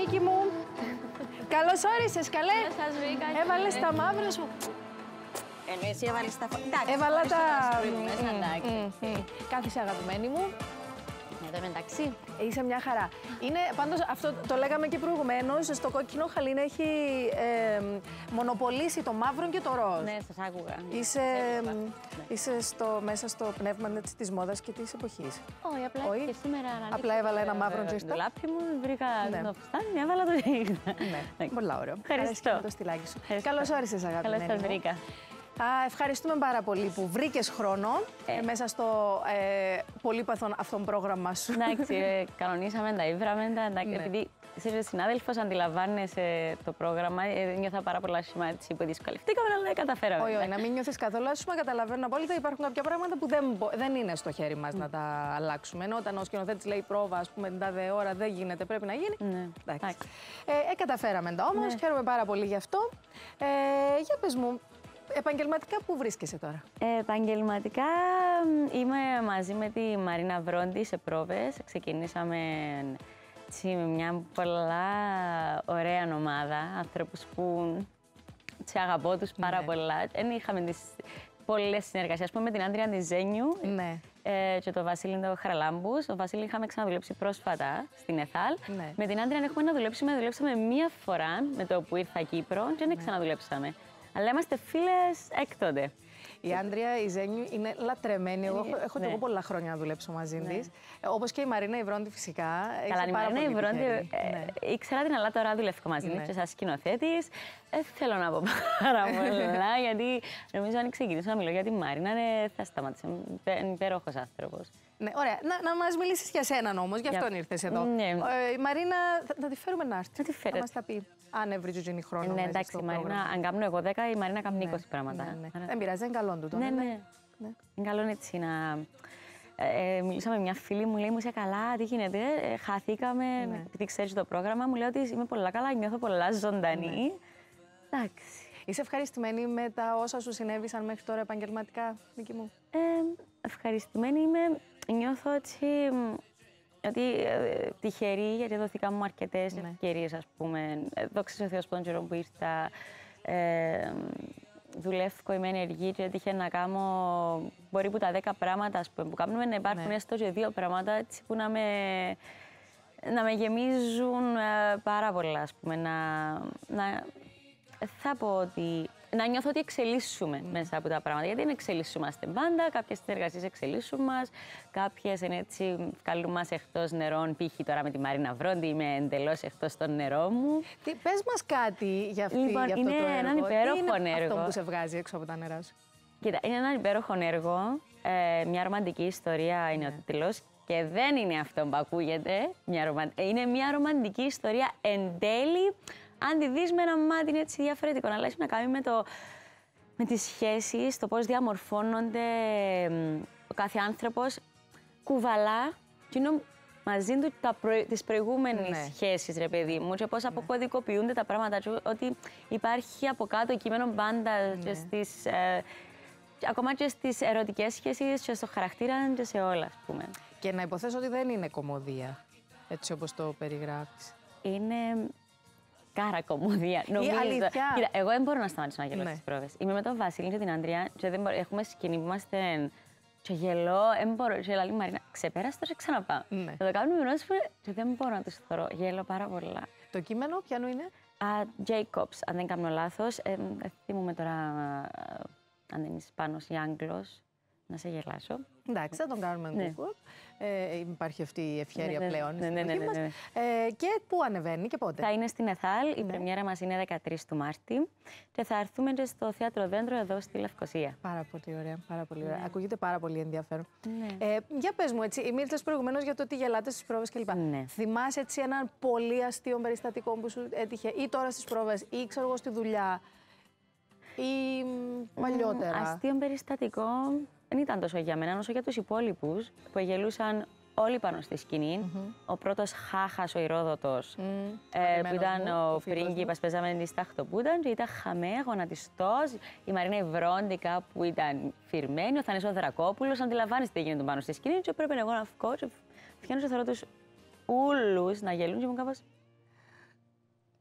Νίκη μου. Καλώς όρισες, καλέ. Σας βρήκα. Έβαλες τα μαύρα σου. Ενώ εσύ έβαλες τα φωτιά. Έβαλα τα... Εντάξει. Κάθισε, αγαπημένη μου. Εδώ μεταξύ. Είσαι μια χαρά. Είναι, πάντως, αυτό το λέγαμε και προηγουμένως, στο κόκκινο χαλίνα έχει μονοπολίσει το μαύρο και το ροζ. Ναι, σας άκουγα. Είσαι μέσα στο πνεύμα της μόδας και της εποχής. Όχι, απλά και σήμερα απλά έβαλα ένα μαύρο τζιρτά. Το λάπι μου, βρήκα το φουστάνι, έβαλα το τζιρτά. Ναι, πολλά ωραίο. Ευχαριστώ. Το στυλάκι σου. Καλώς όρισες, αγαπημένη μου. Καλώς σας βρήκα. Ευχαριστούμε πάρα πολύ που βρήκες χρόνο μέσα στο πολύπαθον αυτόν πρόγραμμα σου. Εντάξει, κανονίσαμε τα, ήβραμε τα. Επειδή είσαι συνάδελφος, αντιλαμβάνεσαι το πρόγραμμα, νιώθα πάρα πολλά σημαντικά που δυσκολευτήκαμε, αλλά καταφέραμε. Όχι, να μην νιώθεις καθόλου άσχημα, καταλαβαίνω απόλυτα. Υπάρχουν κάποια πράγματα που δεν είναι στο χέρι μας να τα αλλάξουμε. Ενώ όταν ο σκηνοθέτης λέει πρόβα, ας πούμε, την τάδε ώρα δεν γίνεται, πρέπει να γίνει. Ναι. Καταφέραμε τα όμως, χαίρομαι πάρα πολύ γι' αυτό. Για πες μου. Επαγγελματικά πού βρίσκεσαι τώρα? Επαγγελματικά είμαι μαζί με τη Μαρίνα Βρόντι σε πρόβες. Ξεκινήσαμε με μια πολλά ωραία ομάδα, άνθρωπους που αγαπώ τους πάρα πολλά. Είχαμε τις πολλές συνεργασίες, με την Άντρια Νιζένιου και τον Βασίλη Χαραλάμπους. Ο Βασίλη είχαμε ξαναδουλέψει πρόσφατα στην ΕΘΑΛ. Με την Άντρια έχουμε να δουλέψαμε μία φορά με το που ήρθα Κύπρο και δεν ξαναδουλέψαμε. Αλλά είμαστε φίλες έκτοτε. Η Άντρια η Ζένιου είναι λατρεμένη. Έχω και εγώ πολλά χρόνια να δουλέψω μαζί της. Όπως και η Μαρίνα η Βρόντι φυσικά. Καλά, η Μαρίνα η Βρόντι ήξερα την, αλλά τώρα δουλεύω μαζί της και σαν σκηνοθέτης. Θέλω να πω πάρα πολλά, γιατί νομίζω αν ξεκινήσω να μιλώ για τη Μαρίνα θα σταματήσω. Είναι υπέροχος άνθρωπος. Ναι, ωραία. Να μας μιλήσεις για σέναν όμως, γι' αυτόν ήρθες εδώ. Η Μαρίνα, θα τη φέρουμε να έρθει. Θα μας τα πει. Αν έβριζε γίνει χρόνο. Ναι, εντάξει, η Μαρίνα, αν κάνω εγώ 10, η Μαρίνα κάνει 20 πράγματα. Δεν πειράζει, είναι καλό του. Ναι. Είναι καλό έτσι να. Μιλούσα με μια φίλη μου, λέει μου είσαι καλά, τι γίνεται, χαθήκαμε, επειδή ξέρεις το πρόγραμμα, μου λέει ότι είμαι πολλά καλά, νιώθω πολλά ζωντανή. Εντάξει. Είσαι ευχαριστημένη με τα όσα σου συνέβησαν μέχρι τώρα επαγγελματικά, Νίκη μου? Ευχαριστημένη είμαι, νιώθω έτσι ότι τυχερή, γιατί δόθηκα μου αρκετές ευκαιρίες, ας πούμε. Δόξα τω Θεώ από τον καιρό που ήρθα. Δουλεύω, είμαι ενεργή και έτυχε να κάνω, μπορεί που τα 10 πράγματα που κάνουμε να υπάρχουν έστω και 2 πράγματα έτσι, που να με γεμίζουν πάρα πολλά, ας πούμε. Θα πω ότι να νιώθω ότι εξελίσσουμε μέσα από τα πράγματα. Γιατί δεν εξελισσούμαστε πάντα, κάποιες συνεργασίες εξελίσσουν μας, κάποιες είναι έτσι, βγάλουν μας εκτός νερών. Π.χ. τώρα με τη Μαρίνα Βρόντι είμαι εντελώς εκτός των νερών μου. Πες μας κάτι για αυτό λοιπόν, το έργο. Είναι έναν υπέροχο έργο. Αυτό που σε βγάζει έξω από τα νερά σου? Κοίτα, είναι έναν υπέροχο έργο. Μια ρομαντική ιστορία είναι ο τίτλος. Και δεν είναι αυτό που ακούγεται. Είναι μια ρομαντική ιστορία εν τέλει. Αν τη δεις με ένα μάτι είναι έτσι διαφορετικό, αλλά έχει να κάνει με τις σχέσεις, το πώς διαμορφώνονται ο κάθε άνθρωπος, κουβαλά και είναι μαζί του τις προηγούμενες σχέσεις, ρε παιδί μου, και πώς αποκωδικοποιούνται τα πράγματα, ότι υπάρχει από κάτω κείμενο πάντα ακόμα και στις ερωτικές σχέσεις και στο χαρακτήρα και σε όλα, ας πούμε. Και να υποθέσω ότι δεν είναι κωμωδία, έτσι όπως το περιγράφεις. Είναι καρακωμωδία. Νομίζω. Κοίτα, εγώ δεν μπορώ να σταματήσω να γελώ στις πρόβες. Είμαι με τον Βασίλη και την Άντρια και έχουμε σκηνή που είμαστε και γελώ, δεν μπορώ. Και λέει Μαρίνα, ξεπέρασε το και ξαναπάω. Θα το κάνουμε με νόημα και δεν μπορώ να τους θωρώ. Γελώ πάρα πολλά. Το κείμενο ποιανού είναι? Jacobs, αν δεν κάνω λάθος. Θυμούμαι τώρα αν είναι Ισπάνος ή Άγγλος. Να σε γελάσω. Εντάξει, θα τον κάνουμε Google. Υπάρχει αυτή η ευχέρεια πλέον στην εποχή μας. Και πού ανεβαίνει και πότε? Θα είναι στην ΕΘΑΛ. Η πρεμιέρα μας είναι 13 του Μάρτη. Και θα έρθουμε και στο Θέατρο Δέντρο εδώ στη Λευκοσία. Πάρα πολύ ωραία. Πάρα πολύ ωραία. Ακούγεται πάρα πολύ ενδιαφέρον. Για πες μου, έτσι, μίλησες προηγουμένως για το ότι γελάτε στις πρόβες κλπ. Θυμάσαι έτσι έναν πολύ αστείο περιστατικό που σου έτυχε ή τώρα στις πρόβες ή ξέρω εγώ στη δουλειά ή παλιότερα? Αστείο περιστατικό. Δεν ήταν τόσο για μένα, όσο για τους υπόλοιπους που γελούσαν όλοι πάνω στη σκηνή. Ο πρώτος Χάχας, ο Ηρόδοτος, που ήταν ο πρίγκιπας, παίζαμε τη Σταχτοπούταν και ήταν χαμέ, γονατιστός. Η Μαρίνα η Βρόντι που ήταν φυρμένη, ο Θανής ο Δρακόπουλος. Αντιλαμβάνεστε τι γίνεται πάνω στη σκηνή και πρέπει εγώ να βγω και φτιάχνω και θεωρώ τους ούλους να γελούν και μου κάπως...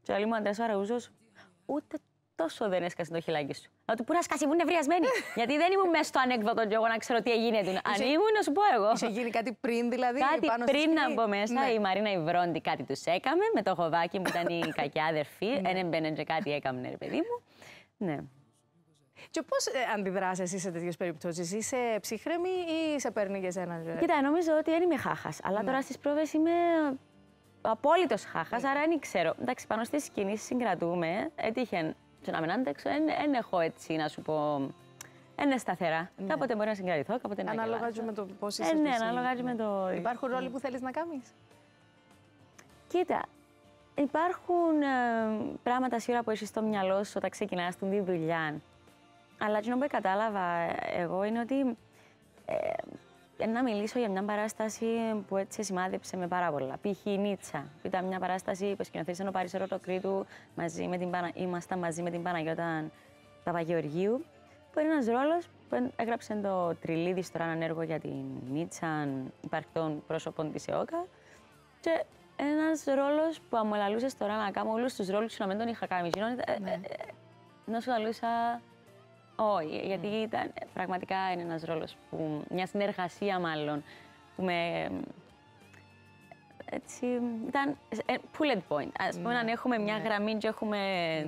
Και λέει μου ο Αντρέας ο Αραούζος, ούτε τόσο δεν έσκασε το χιλάκι σου. Να του πω να σκάσει, ήμουν νευριασμένη. Γιατί δεν ήμουν μέσα στο ανέκδοτο και εγώ να ξέρω τι έγινε. Αν ήμουν, να σου πω εγώ. Είχε γίνει κάτι πριν δηλαδή. Κάτι πάνω πριν να μπω μέσα, η Μαρίνα η Βρόντη κάτι τους έκαμε με το Χοβάκι που ήταν η κακιά αδερφή. Ένα μπαίνε και κάτι έκαμε, ρε παιδί μου. Ναι. Και πώς αντιδράς εσύ σε τέτοιες περιπτώσεις, είσαι ψύχρεμη ή σε παίρνει για εσένα? Κοίτα, νομίζω ότι δεν είμαι χάχας. Αλλά τώρα στις πρόβες είμαι απόλυτος χάχας, άρα δεν ξέρω. Εντάξει, πάνω στις κινήσεις συγκρατούμε. Έτυχε να μην άντεξω, δεν έχω έτσι να σου πω. Είναι σταθερά. Κάποτε μπορεί να συγκρατηθώ, κάποτε να ανάλογα γελάσω. με το πώς είσαι. Ναι, ανάλογα με το. Υπάρχουν ρόλοι που θέλεις να κάνεις? Κοίτα, υπάρχουν πράγματα σίγουρα που έχεις στο μυαλό σου όταν ξεκινάς τη δουλειά. Αλλά αυτό που κατάλαβα εγώ είναι ότι να μιλήσω για μια παράσταση που έτσι σημάδεψε με πάρα πολλά. Π.χ. η Νίτσα, που ήταν μια παράσταση που σκηνοθέτησε ο Πάρης Ροτοκρήτου, ήμασταν μαζί με την Παναγιώτα Παπαγεωργίου, που είναι ένας ρόλος που έγραψε το Τριλίδη στο έναν έργο για την Νίτσα υπαρκτών πρόσωπων της ΕΟΚΑ. Και ένας ρόλος που αν μου λαλούσες τώρα να κάνω όλους τους ρόλους να μην τον είχα κάνει. Να σου λαλούσα. Όχι, γιατί ήταν, πραγματικά είναι ένας ρόλος, μια συνεργασία μάλλον, που με. Έτσι, ήταν bullet point. Ας πούμε, αν έχουμε μια γραμμή και έχουμε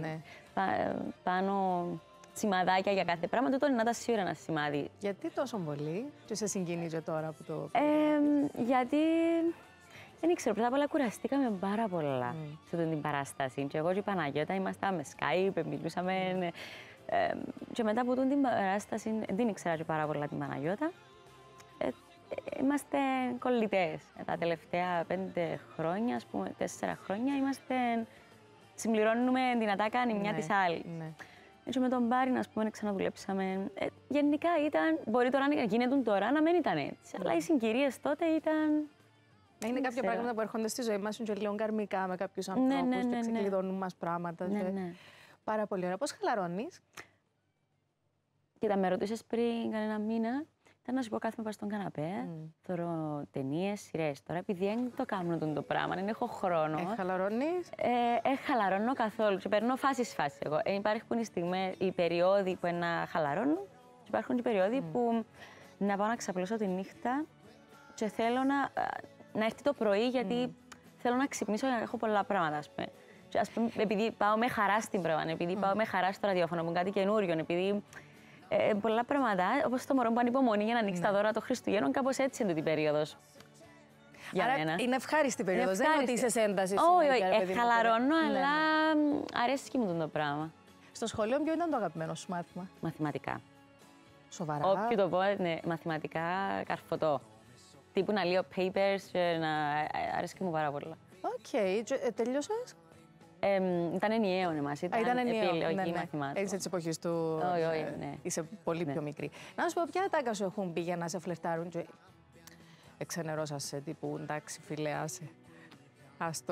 πάνω σημαδάκια για κάθε πράγμα, τότε να ήταν σίγουρα ένα σημάδι. Γιατί τόσο πολύ και σε συγκινεί τώρα που το. Γιατί. Δεν ξέρω, πρώτα απ' όλα κουραστήκαμε πάρα πολλά σε αυτή την παράσταση. Και εγώ και η Παναγιώτα ήμασταν με Skype, μιλούσαμε. Και μετά από την παράσταση, δεν ήξερα και πάρα πολλά την Παναγιώτα. Είμαστε κολλητές. Τα τελευταία 5 χρόνια, ας πούμε, 4 χρόνια, συμπληρώνουμε δυνατά κάνει μια της άλλη. Έτσι με τον Πάρη, ας πούμε, ξαναδουλέψαμε. Γενικά μπορεί τώρα να γίνεται τώρα, να μην ήταν έτσι. Αλλά οι συγκυρίες τότε ήταν. Είναι κάποια πράγματα που έρχονται στη ζωή μας και λίγο καρμικά με κάποιους ανθρώπους και ξεκλειδώνουν μας πράγματα. Πάρα πολύ ωραία. Πώς χαλαρώνεις? Κοίτα, με ρωτήσες πριν κανένα μήνα, ήταν να σου πω κάθομαι πάνω στον καναπέ, θωρώ ταινίες, σειρές. Τώρα, επειδή δεν το κάνω το πράγμα, δεν έχω χρόνο. Χαλαρώνεις? Χαλαρώνω καθόλου και περνώ φάσεις εγώ. Υπάρχουν οι περιόδοι που να χαλαρώνω και υπάρχουν οι περιόδοι που να πάω να ξαπλώσω τη νύχτα και θέλω να έρθει το πρωί γιατί θέλω να ξυπνήσω για να έχω πολλά πράγματα, ας πούμε. Ας πούμε, επειδή πάω με χαρά στην πρόβα, επειδή πάω με χαρά στο ραδιόφωνο μου, κάτι καινούριο, επειδή πολλά πράγματα, όπως το μωρό που ανυπομονεί για να ανοίξει τα δώρα των Χριστουγέννων, κάπως έτσι είναι την περίοδος. Άρα είναι ευχάριστη περίοδος, δεν είναι ότι είσαι σε ένταση. Όχι, χαλαρώνω, αλλά αρέσει μου το πράγμα. Στο σχολείο ποιο ήταν το αγαπημένο σου μάθημα? Μαθηματικά. Σοβαρά? Όποιο το πω, ναι, μαθηματικά καρφωτό. Τύπου να λέω papers και να αρέσει μου πάρα πολλά. Οκ, τελειώσες? Ήταν ενιαίο εμάς, ήταν επιλογή μαθημάτων. Έτσι της εποχής του, είσαι πολύ πιο μικρή. Να σου πω, ποια τάκα σου έχουν πει για να σε φλερτάρουν και εξενερώσασαι τύπου, εντάξει φίλε, άστο.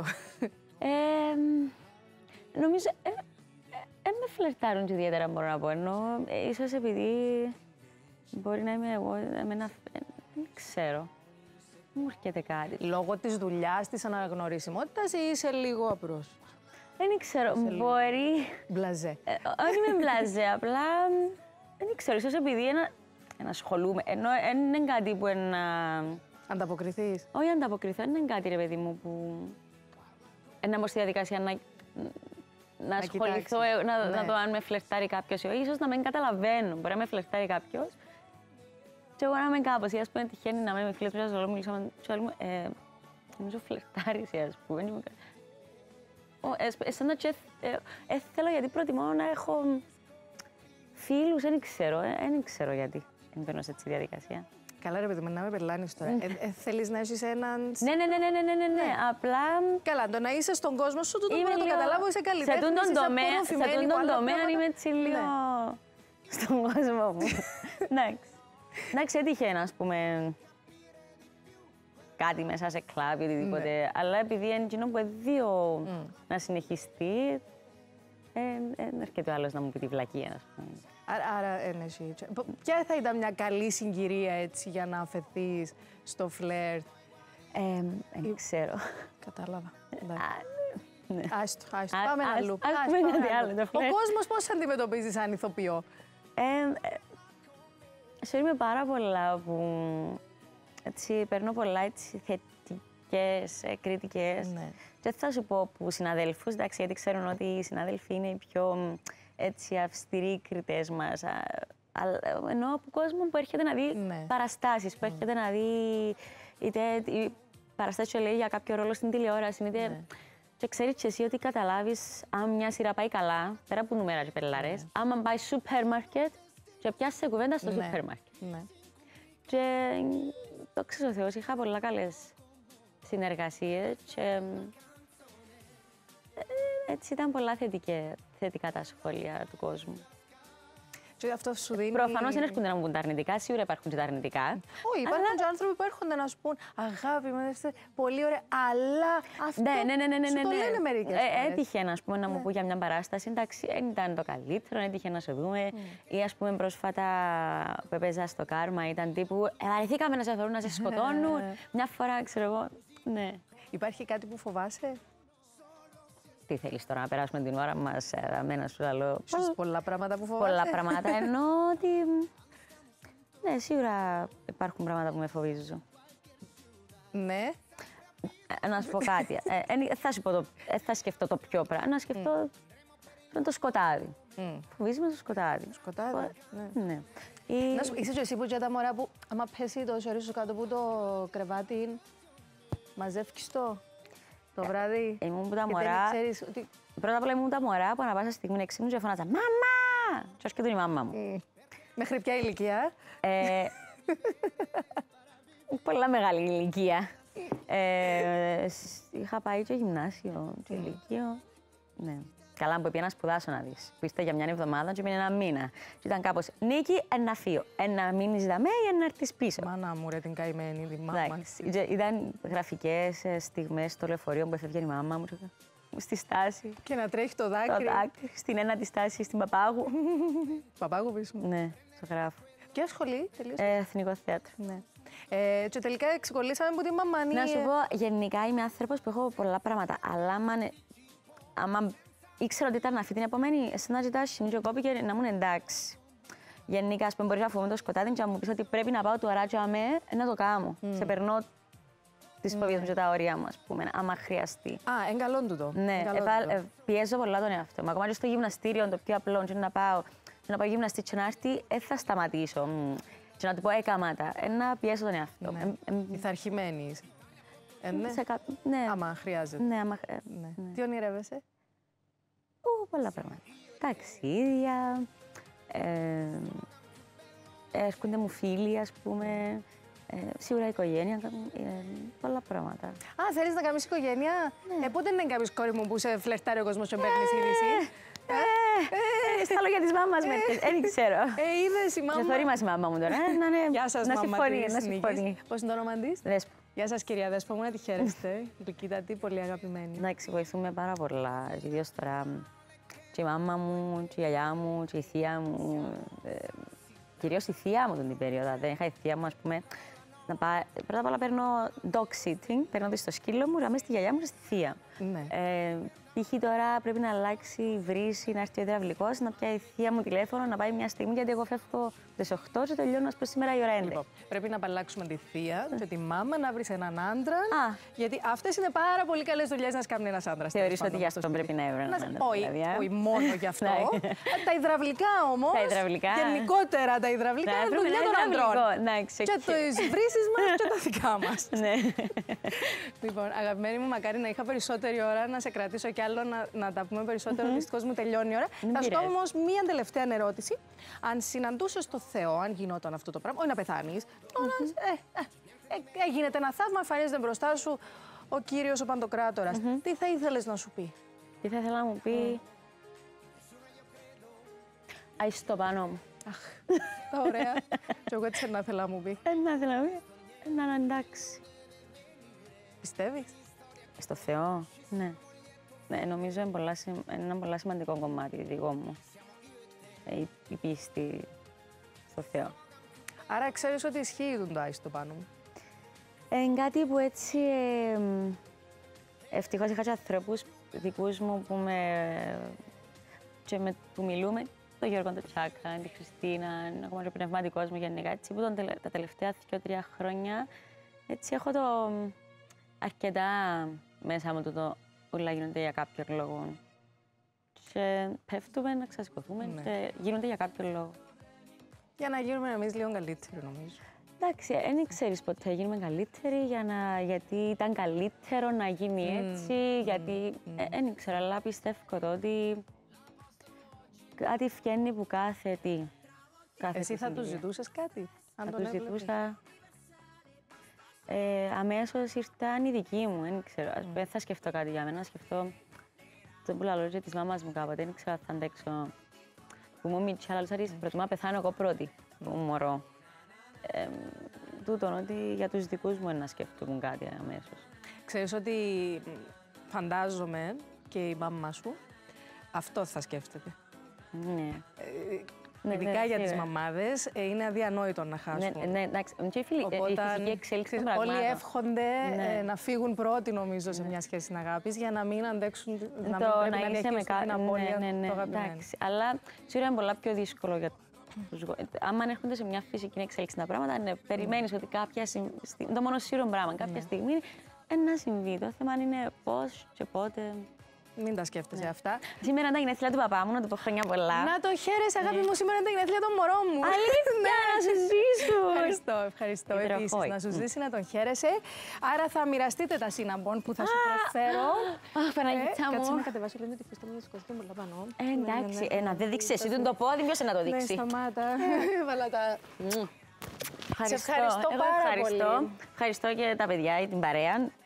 Νομίζω, με φλερτάρουν και ιδιαίτερα μπορώ να πω, ενώ ίσως επειδή μπορεί να είμαι εγώ, δεν ξέρω. Μου έρχεται κάτι. Λόγω της δουλειάς, της αναγνωρισιμότητας ή είσαι λίγο απρός? Δεν ξέρω, μπορεί. Μπλαζέ. Όχι με μπλαζέ, απλά δεν ξέρω, ίσως επειδή να ασχολούμαι. Ενώ δεν είναι κάτι που ανταποκριθείς. Όχι ανταποκριθώ, δεν είναι κάτι ρε παιδί μου που. Να μπω στη διαδικασία να ασχοληθώ, να το αν με φλερτάρει κάποιος ή όχι. Ίσως να μην καταλαβαίνω. Μπορεί να με φλερτάρει κάποιος. Και εγώ να είμαι κάπως, ή ας πούμε τυχαίνει να είμαι με φίλες που σας μιλήσαμε, νομίζω φλερτάρεις, ας πούμε. Εσένα και θέλω γιατί προτιμώ να έχω φίλους, δεν ξέρω γιατί μπαίνω σε έτσι διαδικασία. Καλά ρε παιδί μου, να με περλάνεις τώρα. Θέλεις να έχεις έναν... Ναι, απλά... Καλά, το να είσαι στον κόσμο σου, τούτο μπορώ να το καταλάβω, είσαι καλλιτέχνης, σε τούτον τομέα είμαι έτσι λίγο στον κόσμο μου. Εντάξει, έτυχε ας πούμε κάτι μέσα σε κλαμπ ή οτιδήποτε, αλλά επειδή είναι εκείνο που δύο να συνεχιστεί, δεν έρχεται ο άλλος να μου πει τη βλακία, ας πούμε. Άρα, εσύ. Ποια θα ήταν μια καλή συγκυρία έτσι για να αφαιθείς στο φλερτ? Δεν ξέρω. Κατάλαβα. Άστο. Πάμε αλλού. Ας πούμε κάτι άλλο. Ο κόσμος πώς αντιμετωπίζει σαν ηθοποιό? Είμαι πάρα πολλά που έτσι, παίρνω πολλά έτσι, θετικές κριτικές. Ναι. Και θα σου πω που συναδέλφους, εντάξει, γιατί ξέρουν ότι οι συνάδελφοι είναι οι πιο έτσι, αυστηροί κριτές μας. Ενώ από κόσμο που έρχεται να δει παραστάσεις, που έρχεται να δει είτε παραστάσεις που λέει για κάποιο ρόλο στην τηλεόραση, είτε... Και ξέρεις και εσύ ότι καταλάβεις αν μια σειρά πάει καλά, πέρα από νούμερα και πελάρες, άμα πάει σούπερ μάρκετ και πιάσει σε κουβέντα στο σούπερ μάρκετ. Και το ξέρω ο Θεός, είχα πολλά καλές συνεργασίες και έτσι ήταν πολλά θετικά τα σχόλια του κόσμου. Και αυτό σου δίνει... Προφανώς δεν έρχονται να μου πούν τα αρνητικά, σίγουρα υπάρχουν και τα αρνητικά. Όχι, υπάρχουν και άνθρωποι που έρχονται να σου πούν αγάπη μου, είστε πολύ ωραία, αλλά αυτό σου το λένε μερικές φορές. Έτυχε να μου πω για μια παράσταση, εντάξει, δεν ήταν το καλύτερο, έτυχε να σε δούμε. Ή ας πούμε πρόσφατα που έπαιζα στο Κάρμα, ήταν τύπου βαρεθήκαμε να σε θεωρούν, να σε σκοτώνουν. Μια φορά, ξέρω εγώ, ναι. Υπάρχει κάτι που φοβάσαι? Τι θέλεις τώρα, να περάσουμε την ώρα μας, να σου λέω. Ίσως πολλά πράγματα που φοβάσαι. Πολλά πράγματα, εννοώ ότι... Ναι, σίγουρα υπάρχουν πράγματα που με φοβίζω. Ναι. Να σου πω κάτι. Θα σκεφτώ το πιο πράγμα. Να σκεφτώ το σκοτάδι. Φοβίζομαι το σκοτάδι. Σκοτάδι, ναι. Είσαι και εσύ που και τα μωρά που άμα πέσει το χέρι σου κάτω από το κρεβάτι, μαζεύεις το βράδυ. Ήμουν που τα μωρά. Πρώτα απ' όλα ήμουν τα μωρά που ανά πάσα στιγμή εξήμουν και φωνάζα «Μαμά!» Και όχι και η μάμα μου. Μέχρι ποια ηλικία? Πολλά μεγάλη ηλικία. Είχα πάει και γυμνάσιο, και ηλικίο. Ναι. Καλά που πήγα να σπουδάσω να δεις. Που είστε για μια εβδομάδα και πήγαινε ένα μήνα. Και ήταν κάπως Νίκη, ένα φύο. Ένα μείνεις δαμέ ή να έρθεις πίσω. Μάνα μου ρε την καημένη, τη μάμα. Ήταν γραφικές στιγμές στο λεωφορείο που έφευγε η μάμα μου. Στη στάση. Και να τρέχει το δάκρυ. Το δάκρυ. Στην ένατη στάση, στην Παπάγου. Παπάγου πίσω μου. Ναι, στο γράφω. Ποια σχολή τελείωσε? Εθνικό θέατρο. Ναι. Και τελικά ξεκολλήσαμε από τη μαμάνη. Να σου πω, γενικά είμαι άνθρωπος που έχω πολλά πράγματα. Αλλά άμα ήξερα ότι ήταν αυτή την επομένη, εσύ να ζητάς συνήθω κόπη και να ήμουν εντάξει. Γενικά, ας πούμε, μπορείς να φοβούμαι το σκοτάδι και να μου πεις ότι πρέπει να πάω του αράτσιο αμέ, να το κάνω. Σε περνώ τις φοβίες μου και τα όρια μου, ας πούμε, άμα χρειαστεί. Εγκαλών τούτο. Ναι, πιέζω πολλά τον εαυτό μου. Ακόμα και στο γυμναστήριο, το πιο απλό, και να πάω γυμναστή και να έρθει, δεν θα σταματήσω. Και να του πω, έκαματα, να πιέσω τον εαυτό μου. Πειθαρχημένη είσαι. Ναι. Άμα χρειάζεται. Ναι. Τι ονειρεύεσαι? Πολλά πράγματα. Ταξίδια, έρχονται μου φίλοι, ας πούμε, σίγουρα οικογένεια, πολλά πράγματα. Θέλεις να κάνεις οικογένεια? Πότε δεν κάνεις κόρη μου που σε φλερτάρει ο κόσμος και παίρνεις είδηση? Στα λόγια της μάμας, δεν ξέρω. Είδες η μάμα. Δεν θωρεί μας η μάμα μου τώρα, Γεια σας, μάμα της Νίκης. Πώς είναι το όνομα της? Δέσπο. Γεια σας κυρία Δέσπο, μου να τη χαίρεστε. Λουκίτατη, πολύ αγαπημένη. Εντάξει, βοηθούμε πάρα πολλά, ιδίως τώρα. Και η μάμα μου, και η γιαγιά μου, και η θεία μου. Κυρίως η θεία μου την περίοδο. Δεν είχα η θεία μου, ας πούμε. Πρώτα απ' όλα παίρνω dog sitting, παίρνω τη στο σκύλο μου, να είμαι στη γιαγιά μου και στη θεία. Π.χ. τώρα πρέπει να αλλάξει η βρύση, να έρθει ο υδραυλικός, να πιάει η θεία μου τηλέφωνο, να πάει μια στιγμή, γιατί εγώ φεύγω τις 8 και τελειώνω, ας πούμε, σήμερα η ώρα 11. Λοιπόν, πρέπει να απαλλάξουμε τη θεία και τη μάμα, να βρεις έναν άντρα. Γιατί αυτές είναι πάρα πολύ καλές δουλειές να σκάμει ένας άντρας. Θεωρείς ότι γι' αυτό πρέπει να έβρω έναν άντρα? Όχι μόνο γι' αυτό. Τα υδραυλικά όμως. Γενικότερα τα υδραυλικά είναι δουλειά των ανδρών. Και τις βρύσεις μας και τα δικά μας. Λοιπόν, αγαπημένη μου, μακάρι να είχα περισσότερη ώρα να σε κρατήσω κι άλλο να τα πούμε περισσότερο. Δυστυχώς μου τελειώνει η ώρα. Θα σου κάνω όμως μία τελευταία ερώτηση. Αν συναντούσες το Θεό, αν γινόταν αυτό το πράγμα, όχι να πεθάνεις, γίνεται ένα θαύμα, εμφανίζεται μπροστά σου ο Κύριος ο Παντοκράτορας. Τι θα ήθελες να σου πει? Τι θα ήθελα να μου πει? Άισε το πάνω μου. Αχ, ωραία. Και εγώ έτσι να ήθελα να μου πει. Να ήθελα να μου πει, να είναι εντάξει. Πιστεύεις? Στο Θεό, ναι. Νομίζω είναι ένα πολύ σημαντικό κομμάτι δικό μου. Η πίστη στο Θεό. Άρα ξέρεις ότι ισχύει το άιστο πάνω μου. Είναι κάτι που έτσι... Ευτυχώς είχα και ανθρώπους δικούς μου που μιλούμε, τον Γιώργο τον Τσάκα, την Χριστίνα, ακόμα και ο πνευματικός μου γενικά, έτσι, που τα τελευταία 2-3 χρόνια έτσι, έχω το αρκετά μέσα μου το όλα γίνονται για κάποιο λόγο. Και πέφτουμε να ξασηκωθούμε και γίνονται για κάποιο λόγο. Για να γίνουμε εμείς λίγο καλύτεροι, νομίζω. Εντάξει, δεν ξέρεις ποτέ γίνουμε καλύτεροι, γιατί ήταν καλύτερο να γίνει έτσι, γιατί δεν ξέρω, αλλά πιστεύω ότι κάτι βγαίνει που κάθε τι. Εσύ θα του ζητούσες κάτι, αν τον έβλεπες? Ζητούσα. Αμέσως ήρθαν οι δικοί μου, δεν ξέρω, δεν θα σκεφτώ κάτι για μένα, σκεφτώ το που λέω της μάμας μου κάποτε, δεν ξέρω αν θα αντέξω. Που μου μίλησε, αλλά προτιμώ να πεθάνω εγώ πρώτη, που μωρώ. Τούτον ότι για τους δικούς μου είναι να σκεφτούν κάτι αμέσως. Ξέρεις ότι φαντάζομαι και η μάμα σου αυτό θα σκέφτεται. Ναι. Ειδικά για τις μαμάδες είναι αδιανόητο να χάσουν. Ναι, εντάξει. Και η φυσική εξέλιξη των πραγμάτων. Όλοι εύχονται να φύγουν πρώτοι, νομίζω, σε μια σχέση αγάπης για να μην αντέξουν, να μην διαχειριστούν την απώλεια του αγαπημένου. Αλλά σίγουρα είναι πολλά πιο δύσκολο για τους γονείς. Άμα έρχονται σε μια φυσική εξέλιξη τα πράγματα, περιμένεις ότι κάποια στιγμή, το μόνο σίγουρο πράγμα, κάποια στιγμή να συμβεί. Το θέμα είναι πώς και πότε. Μην τα σκέφτεσαι αυτά. Σήμερα είναι τα γενέθλια του παπά μου, να του πω χρόνια πολλά. Να το χαίρεσαι, αγάπη μου, σήμερα είναι τα γενέθλια των μωρών μου. Αλήθεια, να σου ζήσουν. Ευχαριστώ επίσης. Να σου ζήσει, να τον χαίρεσαι. Άρα θα μοιραστείτε τα σίναμπον που θα σου προσφέρω. Αχ, Παναγίτσα μου. Κάτσε να κατεβάσω λίγο τη φούστα μου, να σηκωθεί πολλά πάνω. Εντάξει, να δεν δείξει εσύ το πόδι, ποιος να το δείξει. Ναι, σταμάτα. Έβαλα τα... Σε ευχαριστώ πάρα πολύ. Ευχαριστώ και τα παιδιά, την παρέα.